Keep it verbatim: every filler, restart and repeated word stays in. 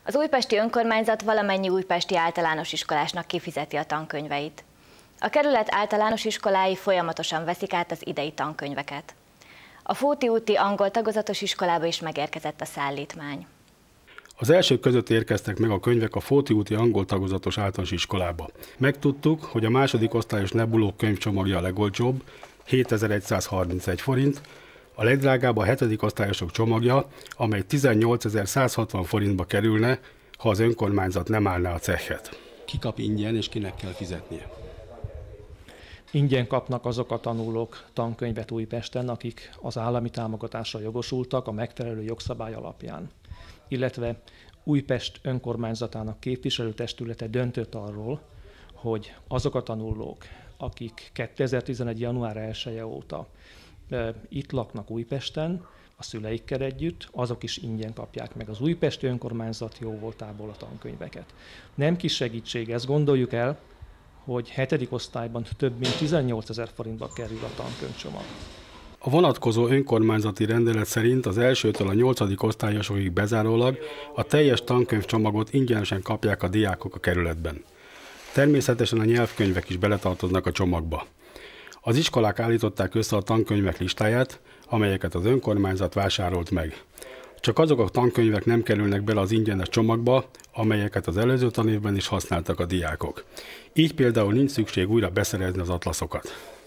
Az újpesti önkormányzat valamennyi újpesti általános iskolásnak kifizeti a tankönyveit. A kerület általános iskolái folyamatosan veszik át az idei tankönyveket. A Fóti úti angol tagozatos iskolába is megérkezett a szállítmány. Az elsők között érkeztek meg a könyvek a Fóti úti angol tagozatos általános iskolába. Megtudtuk, hogy a második osztályos Nebulók könyvcsomagja a legolcsóbb, hétezer-százharmincegy forint, a legdrágább a hetedik osztályosok csomagja, amely tizennyolcezer-százhatvan forintba kerülne, ha az önkormányzat nem állná a cechet. Ki kap ingyen és kinek kell fizetnie? Ingyen kapnak azok a tanulók tankönyvet Újpesten, akik az állami támogatásra jogosultak a megfelelő jogszabály alapján. Illetve Újpest önkormányzatának képviselőtestülete döntött arról, hogy azok a tanulók, akik kétezer-tizenegy. január elseje óta e, itt laknak Újpesten, a szüleikkel együtt, azok is ingyen kapják meg az újpesti önkormányzat jóvoltából a tankönyveket. Nem kis segítség, ezt gondoljuk el, hogy hetedik osztályban több mint tizennyolcezer forintba kerül a tankönyvcsomag. A vonatkozó önkormányzati rendelet szerint az elsőtől a nyolcadik osztályosokig bezárólag a teljes tankönyvcsomagot ingyenesen kapják a diákok a kerületben. Természetesen a nyelvkönyvek is beletartoznak a csomagba. Az iskolák állították össze a tankönyvek listáját, amelyeket az önkormányzat vásárolt meg. Csak azok a tankönyvek nem kerülnek bele az ingyenes csomagba, amelyeket az előző tanévben is használtak a diákok. Így például nincs szükség újra beszerezni az atlaszokat.